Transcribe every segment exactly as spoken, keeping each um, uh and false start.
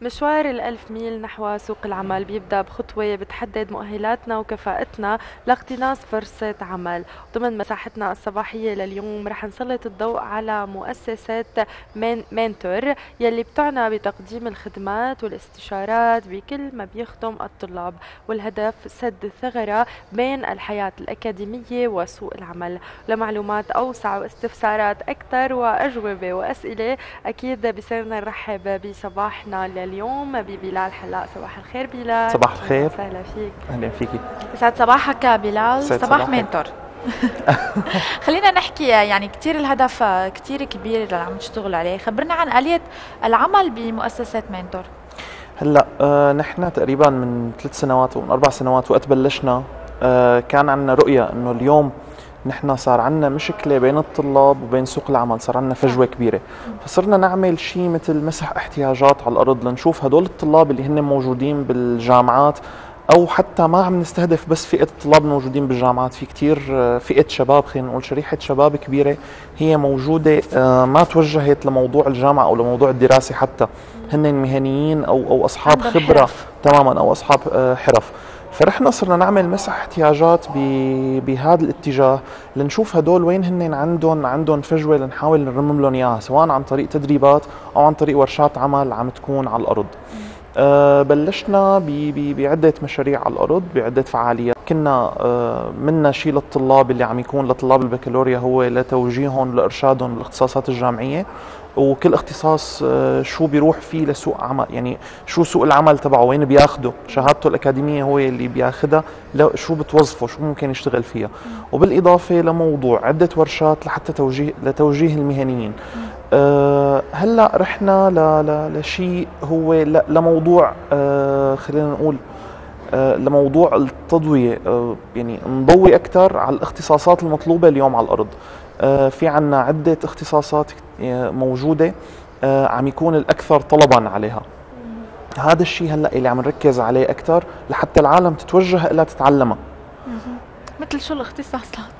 مشوار الألف ميل نحو سوق العمل بيبدأ بخطوة بتحدد مؤهلاتنا وكفاءتنا لاقتناص فرصة عمل. ضمن مساحتنا الصباحية لليوم رح نسلط الضوء على مؤسسة مين مينتور يلي بتعنى بتقديم الخدمات والاستشارات بكل ما بيخدم الطلاب، والهدف سد الثغرة بين الحياة الأكاديمية وسوق العمل. لمعلومات أوسع واستفسارات أكثر وأجوبة وأسئلة أكيد بصيرنا نرحب بصباحنا اليوم ببلال حلاق. صباح الخير بلال. صباح الخير. وسهلا فيك. اهلا فيكي. يسعد صباحك يا بلال. يسعد صباح صباحك. مينتور. خلينا نحكي، يعني كتير الهدف كتير كبير اللي عم تشتغلوا عليه. خبرنا عن آلية العمل بمؤسسة مينتور. هلا آه نحن تقريبا من ثلاث سنوات ومن اربع سنوات وقت بلشنا آه كان عندنا رؤيه انه اليوم نحن صار عندنا مشكله بين الطلاب وبين سوق العمل، صار عندنا فجوه كبيره، فصرنا نعمل شيء مثل مسح احتياجات على الارض لنشوف هدول الطلاب اللي هن موجودين بالجامعات، او حتى ما عم نستهدف بس فئه الطلاب الموجودين بالجامعات، في كتير فئه شباب، خلينا نقول شريحه شباب كبيره هي موجوده ما توجهت لموضوع الجامعه او لموضوع الدراسه، حتى هن مهنيين او او اصحاب خبره حرف. تماما، او اصحاب حرف. فرحنا صرنا نعمل مسح احتياجات بهذا الاتجاه لنشوف هدول وين هن عندهم عندهم فجوه، لنحاول نرمم لهم اياها سواء عن طريق تدريبات او عن طريق ورشات عمل عم تكون على الارض. أه بلشنا بعدة مشاريع على الأرض، بعدة فعاليات. كنا أه منا شيء للطلاب اللي عم يكون لطلاب البكالوريا هو لتوجيههم لإرشادهم بالاختصاصات الجامعية، وكل اختصاص أه شو بيروح فيه لسوق عمل، يعني شو سوق العمل تبعه، وين بياخده شهادته الأكاديمية هو اللي بياخدها، شو بتوظفه، شو ممكن يشتغل فيها. وبالإضافة لموضوع عدة ورشات لحتى توجيه لتوجيه المهنيين. أه هلا رحنا لشيء هو لموضوع أه خلينا نقول أه لموضوع التضوية، أه يعني نضوي أكثر على الاختصاصات المطلوبة اليوم على الأرض. أه في عنا عدة اختصاصات موجودة أه عم يكون الأكثر طلبا عليها. هذا الشيء هلا اللي عم نركز عليه أكثر لحتى العالم تتوجه إلى تتعلمها. مثل شو الاختصاصات؟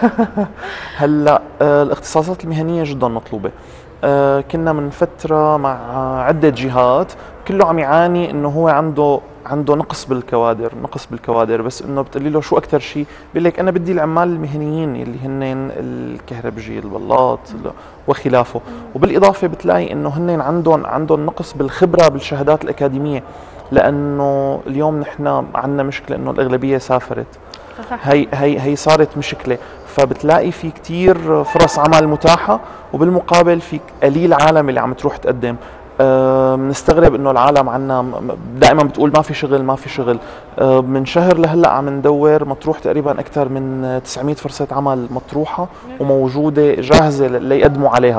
هلا أه الاختصاصات المهنية جدا مطلوبة. آه كنا من فترة مع عدة جهات كله عم يعاني انه هو عنده عنده نقص بالكوادر، نقص بالكوادر، بس انه بتقولي له شو اكثر شيء؟ بيقول لك انا بدي العمال المهنيين اللي هن الكهربجي، البلاط وخلافه. وبالاضافة بتلاقي انه هن عندهم عندهم نقص بالخبرة بالشهادات الأكاديمية، لانه اليوم نحن عندنا مشكلة انه الاغلبية سافرت. هي هي هي صارت مشكلة، فبتلاقي في كتير فرص عمل متاحة وبالمقابل في قليل عالم اللي عم تروح تقدم. بنستغرب أه انه العالم عنا دائما بتقول ما في شغل ما في شغل. أه من شهر لهلا عم ندور، مطروح تقريبا اكثر من تسعمية فرصة عمل مطروحة وموجودة جاهزة ليقدموا عليها.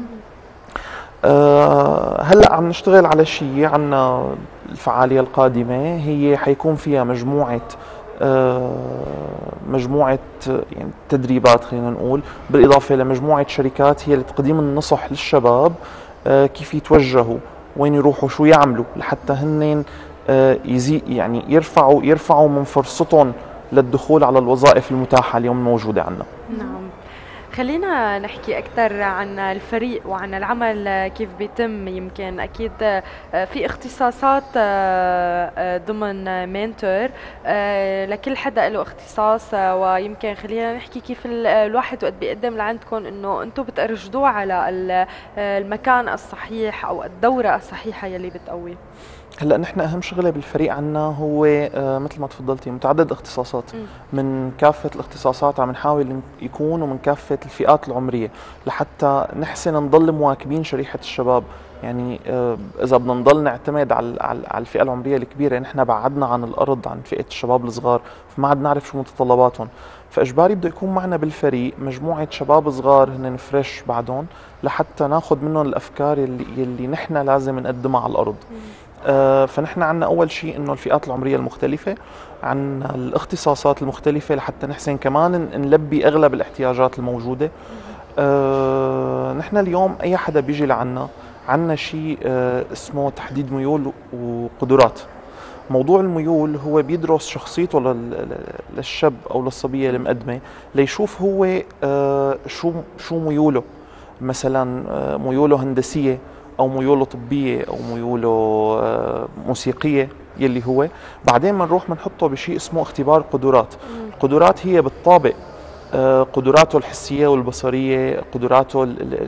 أه هلا عم نشتغل على شيء، عنا الفعالية القادمة هي حيكون فيها مجموعة آه مجموعة يعني تدريبات خلينا نقول، بالإضافة لمجموعة شركات هي لتقديم النصح للشباب آه كيف يتوجهوا، وين يروحوا، شو يعملوا لحتى هن آه يزي يعني يرفعوا يرفعوا من فرصتهم للدخول على الوظائف المتاحة اليوم موجودة عنا. نعم. خلينا نحكي أكثر عن الفريق وعن العمل كيف بيتم. يمكن أكيد في اختصاصات ضمن مينتور، لكل حدا له اختصاص، ويمكن خلينا نحكي كيف الواحد وقت بيقدم لعندكم إنه أنتم بترشدوه على المكان الصحيح أو الدورة الصحيحة يلي بتقوي. هلا نحن اهم شغله بالفريق عنا هو آه مثل ما تفضلتي متعدد الاختصاصات، من كافه الاختصاصات عم نحاول يكون ومن كافه الفئات العمريه لحتى نحسن نضل مواكبين شريحه الشباب. يعني آه اذا بدنا نضل نعتمد على على الفئه العمريه الكبيره، نحن بعدنا عن الارض عن فئه الشباب الصغار، فما عاد نعرف شو متطلباتهم. فاجباري بده يكون معنا بالفريق مجموعه شباب صغار هن فريش بعدهم، لحتى ناخذ منهم الافكار اللي اللي نحن لازم نقدمها على الارض. آه فنحن عنا أول شيء إنه الفئات العمرية المختلفة، عنا الاختصاصات المختلفة لحتى نحسن كمان نلبي أغلب الاحتياجات الموجودة. آه نحن اليوم أي حدا بيجي لعنا عنا شيء آه اسمه تحديد ميول وقدرات. موضوع الميول هو بيدرس شخصيته للشاب أو للصبية المقدمة ليشوف هو آه شو شو ميوله، مثلا آه ميوله هندسية او ميوله طبيه او ميوله آه، موسيقيه يلي هو. بعدين بنروح بنحطه بشيء اسمه اختبار قدرات. القدرات هي بتطابق آه، قدراته الحسيه والبصريه، قدراته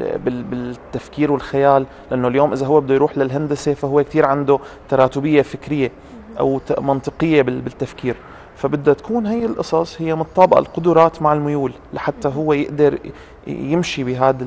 بالتفكير والخيال، لانه اليوم اذا هو بده يروح للهندسه فهو كثير عنده تراتبيه فكريه او منطقيه بالتفكير، فبدها تكون هي القصص هي متطابقه القدرات مع الميول لحتى هو يقدر يمشي بهذا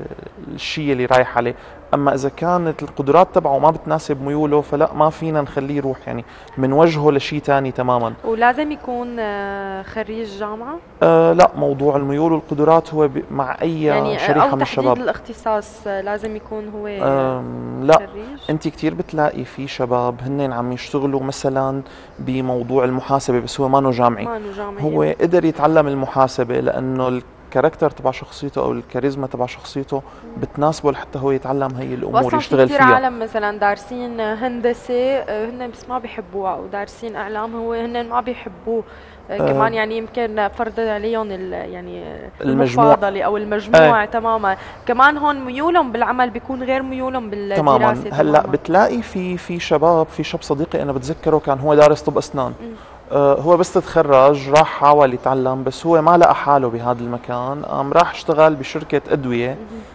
الشيء اللي رايح عليه. اما اذا كانت القدرات تبعه ما بتناسب ميوله فلا ما فينا نخليه يروح، يعني بنوجهه لشيء ثاني تماما. ولازم يكون آه، خريج جامعه؟ آه لا، موضوع الميول والقدرات هو مع اي يعني شريحه أو من الشباب. تحديد الاختصاص آه، لازم يكون هو آه لا خريج؟ انت كثير بتلاقي في شباب هن عم يشتغلوا مثلا بموضوع المحاسبه بس هو ما جامعي، ما جامعي، هو قدر يتعلم المحاسبه لانه الكاركتر تبع شخصيته او الكاريزما تبع شخصيته بتناسبه لحتى هو يتعلم هي الامور يشتغل فيها. فيها. كثير عالم مثلا دارسين هندسه هن بس ما بيحبوها، او دارسين اعلام هو هن ما بيحبوه آه كمان، يعني يمكن فرض عليهم يعني المفاضله او المجموع. آه. تماما. كمان هون ميولهم بالعمل بيكون غير ميولهم بالدراسه. تماما. تماما. هلا بتلاقي في في شباب، في شاب صديقي انا بتذكره كان هو دارس طب اسنان. م. هو بس تخرج راح حاول يتعلم بس هو ما لقى حاله بهذا المكان، قام راح اشتغل بشركة أدوية.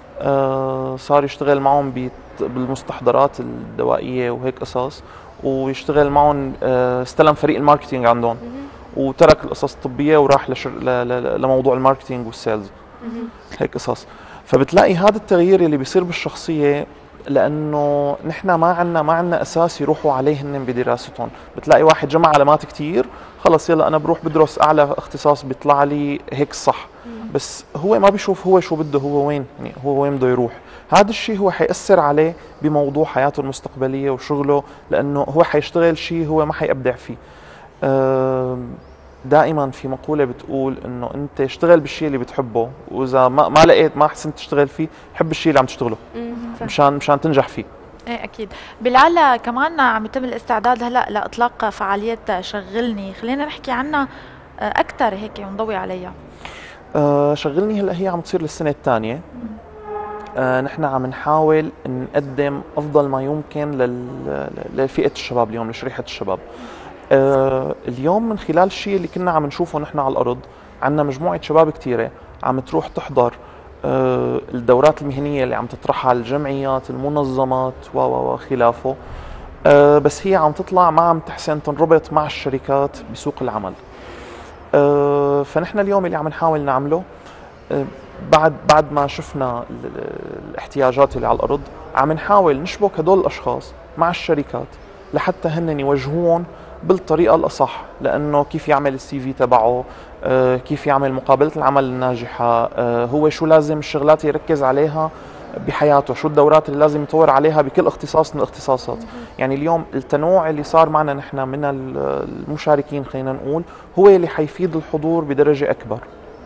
آه صار يشتغل معهم بالمستحضرات الدوائية وهيك قصص، ويشتغل معهم. آه استلم فريق الماركتينج عندهم وترك القصص الطبية وراح لشر... لموضوع الماركتينج والسيلز هيك قصص. فبتلاقي هذا التغيير اللي بيصير بالشخصية لانه نحن ما عندنا ما عندنا اساس يروحوا عليه هن بدراستهم. بتلاقي واحد جمع علامات كثير، خلص يلا انا بروح بدرس اعلى اختصاص بيطلع لي هيك صح، بس هو ما بيشوف هو شو بده، هو وين يعني هو وين بده يروح. هذا الشيء هو حيأثر عليه بموضوع حياته المستقبليه وشغله، لانه هو حيشتغل شيء هو ما حيبدع فيه. دائما في مقوله بتقول انه انت اشتغل بالشيء اللي بتحبه، واذا ما ما لقيت ما حسنت تشتغل فيه حب الشيء اللي عم تشتغله مشان مشان تنجح فيه. ايه اكيد. بلال كمان عم يتم الاستعداد هلا لاطلاق فعاليه شغلني، خلينا نحكي عنها اكثر هيك ونضوي عليها. أه شغلني هلا هي عم تصير للسنه الثانيه. أه نحن عم نحاول نقدم افضل ما يمكن لفئه الشباب اليوم، لشريحه الشباب. أه اليوم من خلال الشيء اللي كنا عم نشوفه نحن على الارض، عندنا مجموعه شباب كثيره عم تروح تحضر أه الدورات المهنيه اللي عم تطرحها الجمعيات، المنظمات وخلافه. أه بس هي عم تطلع ما عم تحسن تنربط مع الشركات بسوق العمل. أه فنحن اليوم اللي عم نحاول نعمله أه بعد بعد ما شفنا الاحتياجات اللي على الارض، عم نحاول نشبك هدول الاشخاص مع الشركات لحتى هن يوجهون بالطريقه الاصح، لانه كيف يعمل السي في تبعه، آه كيف يعمل مقابله العمل الناجحه، آه هو شو لازم الشغلات يركز عليها بحياته، شو الدورات اللي لازم يطور عليها بكل اختصاص من الاختصاصات. يعني اليوم التنوع اللي صار معنا نحن من المشاركين خلينا نقول هو اللي حيفيد الحضور بدرجه اكبر.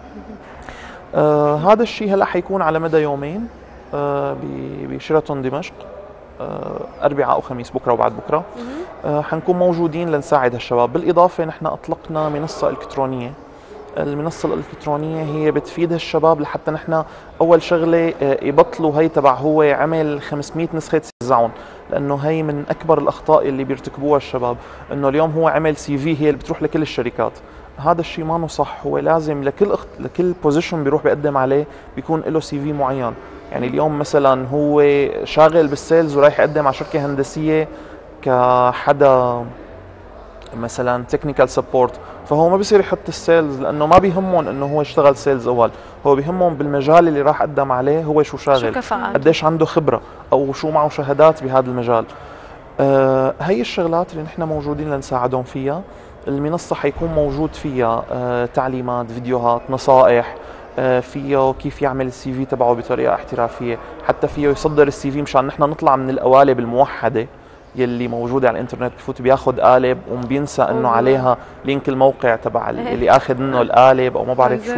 آه هذا الشيء هلا حيكون على مدى يومين آه بشيراتون دمشق، آه اربعاء او خميس، بكره وبعد بكره. آه حنكون موجودين لنساعد هالشباب. بالاضافه نحن اطلقنا منصه الكترونيه. المنصه الالكترونيه هي بتفيد هالشباب لحتى نحن اول شغله آه يبطلوا هي تبع هو عمل خمسمية نسخه يوزعون، لانه هي من اكبر الاخطاء اللي بيرتكبوها الشباب، انه اليوم هو عمل سي في هي اللي بتروح لكل الشركات. هذا الشيء ما صح. هو لازم لكل أخت... لكل بوزيشن بيروح بيقدم عليه بيكون له سي في معين. يعني اليوم مثلا هو شاغل بالسيلز ورايح يقدم على شركه هندسيه كحدا مثلا تكنيكال سبورت، فهو ما بيصير يحط السيلز لانه ما بيهمهم انه هو يشتغل سيلز اول، هو بيهمهم بالمجال اللي راح قدم عليه هو شو شاغل، شو قديش عنده خبره او شو معه شهادات بهذا المجال. آه هي الشغلات اللي نحن موجودين لنساعدهم فيها. المنصة حيكون موجود فيها آه تعليمات، فيديوهات، نصائح، آه فيه كيف يعمل السي في تبعه بطريقة احترافية، حتى فيه يصدر السي في مشان نحن نطلع من القوالب الموحدة يلي موجودة على الانترنت. بفوت بياخد قالب وبينسى انه عليها لينك الموقع تبع اللي اخذ منه القالب او ما بعرف شو،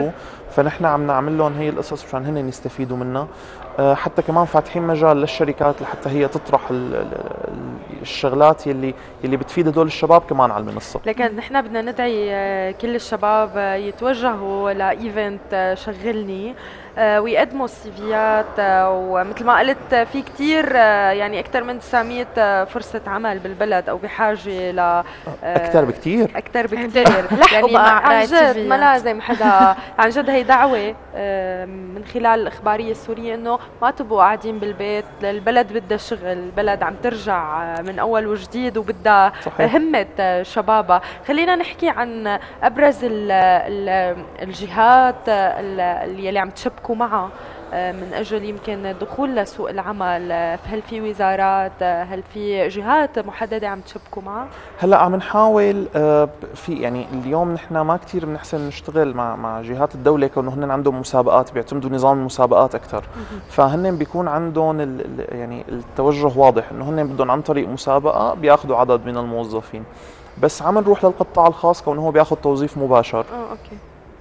فنحن عم نعمل لهم هي القصص مشان هن يستفيدوا منها. آه، حتى كمان فاتحين مجال للشركات لحتى هي تطرح ال- ال- ال- الشغلات يلي يلي بتفيد هدول الشباب كمان على المنصه. لكن نحن بدنا ندعي آه، كل الشباب آه، يتوجهوا لايفنت آه، شغلني آه، ويقدموا السيفيات، آه، ومثل ما قلت آه، في كتير آه، يعني اكثر من تسعمية آه، فرصه عمل بالبلد او بحاجه ل آه، اكثر بكثير. اكثر بكثير. لحقوا يعني بقى عن قراية جد سيفيات. ما لازم حدا، عن جد هي دعوه آه، من خلال الاخباريه السوريه انه ما تبقوا قاعدين بالبيت، البلد بدها شغل، البلد عم ترجع آه، من اول وجديد وبدها صحيح. همة آه، شبابها. خلينا نحكي عن ابرز ال ال الجهات آه، ال- اللي عم تشبكوا معها آه، من اجل يمكن الدخول لسوق العمل. آه، هل في وزارات، آه، هل في جهات محدده عم تشبكوا معها؟ هلا عم نحاول آه، في يعني اليوم نحن ما كثير بنحسن نشتغل مع مع جهات الدوله كونه هن عندهم مسابقات، بيعتمدوا نظام المسابقات اكثر. فهن بيكون عندهم ال- ال- يعني التوجه واضح انه هن بدهم عن طريق مسابقه بياخذوا عدد من الموظفين. بس عم نروح للقطاع الخاص كونه هو بياخذ توظيف مباشر. اه اوكي.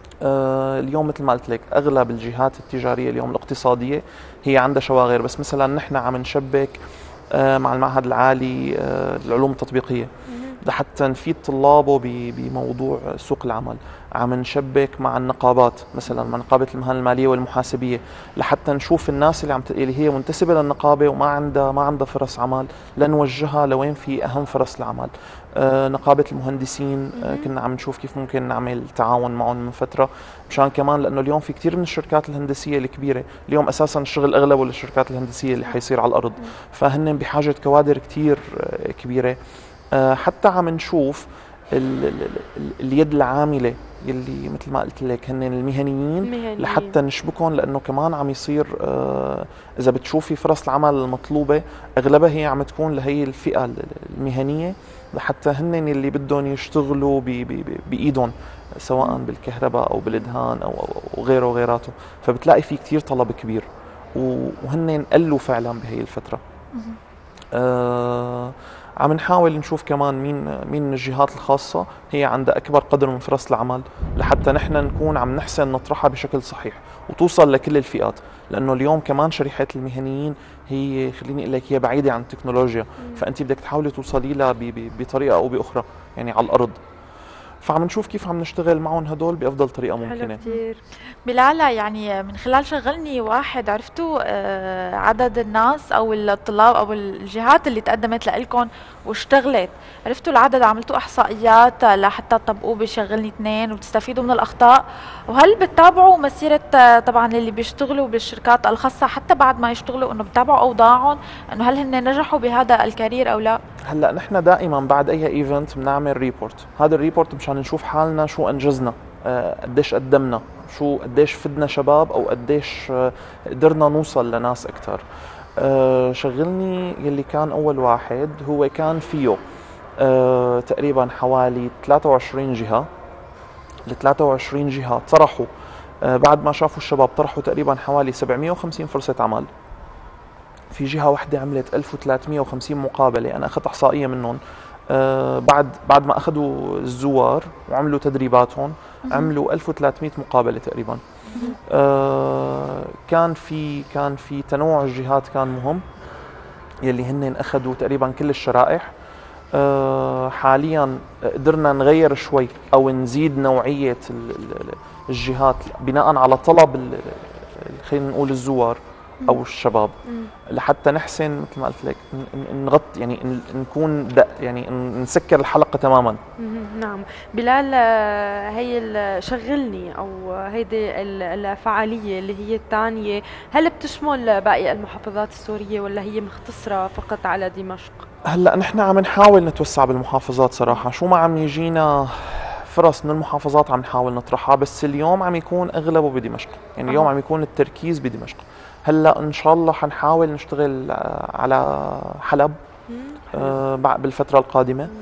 آه، اليوم مثل ما قلت لك اغلب الجهات التجاريه اليوم الاقتصاديه هي عندها شواغر، بس مثلا نحن عم نشبك آه، مع المعهد العالي آه، للعلوم التطبيقيه لحتى نفيد طلابه ب- بموضوع سوق العمل. عم نشبك مع النقابات، مثلا مع نقابه المهن الماليه والمحاسبيه لحتى نشوف الناس اللي عم ت... اللي هي منتسبه للنقابه وما عندها ما عندها فرص عمل لنوجهها لوين في اهم فرص العمل. آه نقابه المهندسين آه كنا عم نشوف كيف ممكن نعمل تعاون معهم من فتره مشان كمان لانه اليوم في كثير من الشركات الهندسيه الكبيره اليوم اساسا الشغل اغلبه للشركات الهندسيه اللي حيصير على الارض، فهن بحاجه كوادر كثير آه كبيره. آه حتى عم نشوف ال ال ال اليد العامله يلي مثل ما قلت لك هن المهنيين المهنيين. لحتى نشبكهم لانه كمان عم يصير آه اذا بتشوفي فرص العمل المطلوبه اغلبها هي عم تكون لهي الفئه المهنيه لحتى هن اللي بدهم يشتغلوا بي بي بي بايدهم سواء بالكهرباء او بالادهان او أو غيره وغيراته، فبتلاقي في كثير طلب كبير وهن قلوا فعلا بهي الفتره. آه عم نحاول نشوف كمان مين مين من الجهات الخاصة هي عندها أكبر قدر من فرص العمل لحتى نحن نكون عم نحسن نطرحها بشكل صحيح وتوصل لكل الفئات، لأنه اليوم كمان شريحة المهنيين هي خليني أقول لك هي بعيدة عن التكنولوجيا، فأنت بدك تحاولي توصلي لها بطريقة أو بأخرى يعني على الأرض. فعم نشوف كيف عم نشتغل معهم هدول بأفضل طريقة ممكنة. حلو كتير. بلالا، يعني من خلال شغلني واحد عرفتوا آه، عدد الناس او الطلاب او الجهات اللي تقدمت لكم واشتغلت، عرفتوا العدد؟ عملتوا احصائيات لحتى تطبقوه بشغلني اثنين وتستفيدوا من الاخطاء؟ وهل بتتابعوا مسيره آه، طبعا اللي بيشتغلوا بالشركات الخاصه حتى بعد ما يشتغلوا انه بتتابعوا اوضاعهم انه هل هن نجحوا بهذا الكارير او لا؟ هلا نحن دائما بعد اي ايفنت بنعمل ريبورت، هذا الريبورت مشان نشوف حالنا شو انجزنا، آه، قديش قدمنا، شو قديش فدنا شباب او قديش آه، قدرنا نوصل لناس اكثر. آه، شغلني يلي كان اول واحد هو كان فيه آه، تقريبا حوالي ثلاثة وعشرين جهه، ال ثلاثة وعشرين جهه طرحوا آه، بعد ما شافوا الشباب طرحوا تقريبا حوالي سبعمية وخمسين فرصه عمل. في جهه واحده عملت ألف وثلاثمية وخمسين مقابله، انا اخذت احصائيه منهم آه بعد بعد ما اخذوا الزوار وعملوا تدريباتهم عملوا ألف وثلاثمية مقابله تقريبا. آه كان في كان في تنوع الجهات كان مهم يلي هن اخذوا تقريبا كل الشرائح. آه حاليا قدرنا نغير شوي او نزيد نوعيه الجهات بناء على طلب خلينا نقول الزوار او الشباب لحتى نحسن مثل ما قلت لك نغطي يعني نكون دق يعني نسكر الحلقه تماما. نعم بلال، هي شغلني او هيدي الفعاليه اللي هي الثانيه هل بتشمل باقي المحافظات السوريه ولا هي مختصره فقط على دمشق؟ هلا نحن عم نحاول نتوسع بالمحافظات صراحه، شو ما عم يجينا فرص من المحافظات عم نحاول نطرحها، بس اليوم عم يكون اغلبه بدمشق، يعني اليوم عم يكون التركيز بدمشق. هلا ان شاء الله حنحاول نشتغل على حلب آه بالفتره القادمه.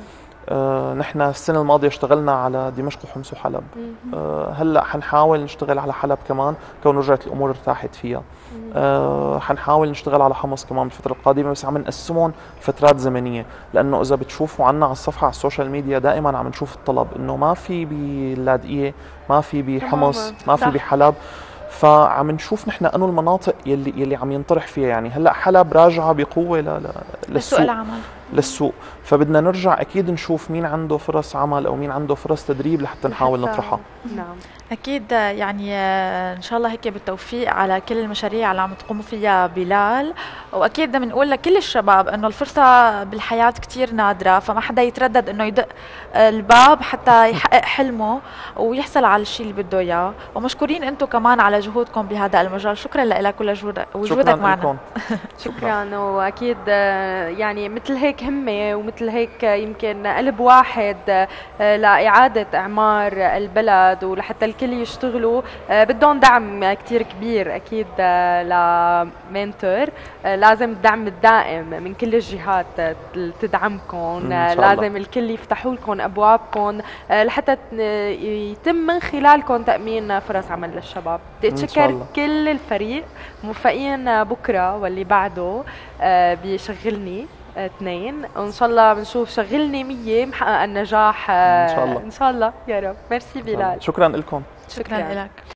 آه، نحن السنة الماضية اشتغلنا على دمشق وحمص وحلب. آه، هلا حنحاول نشتغل على حلب كمان كون رجعت الأمور ارتاحت فيها. آه، حنحاول نشتغل على حمص كمان بالفترة القادمة، بس عم نقسمهم فترات زمنية، لأنه إذا بتشوفوا عنا على الصفحة على السوشيال ميديا دائما عم نشوف الطلب إنه ما في باللاذقية، ما في بحمص، ما في بحلب. فعم نشوف نحن انه المناطق يلي يلي عم ينطرح فيها، يعني هلا حلب راجعه بقوه للسوق العمل للسوق، فبدنا نرجع اكيد نشوف مين عنده فرص عمل او مين عنده فرص تدريب لحتى نحاول نطرحها. نعم اكيد، يعني ان شاء الله هيك بالتوفيق على كل المشاريع اللي عم تقوموا فيها بلال، واكيد بدنا بنقول لكل الشباب انه الفرصه بالحياه كثير نادره، فما حدا يتردد انه يدق الباب حتى يحقق حلمه ويحصل على الشيء اللي بده اياه. ومشكورين انتم كمان على جهودكم بهذا المجال، شكرا لك ولوجودك معنا. شكرا. واكيد يعني مثل هيك همه ومثل هيك يمكن قلب واحد لاعاده اعمار البلد ولحتى الكل يشتغلوا، بدهم دعم كتير كبير اكيد لمنتور. لازم الدعم الدائم من كل الجهات تدعمكم، لازم الكل يفتحوا لكم ابوابكم لحتى يتم من خلالكم تامين فرص عمل للشباب. بدي اتشكر كل الفريق موفقين بكره واللي بعده بيشغلني اثنين، وان شاء الله بنشوف شغلني مية محقق النجاح ان شاء الله ان شاء الله يا رب. ميرسي بلال، شكرا لكم. شكرا, شكرا لك.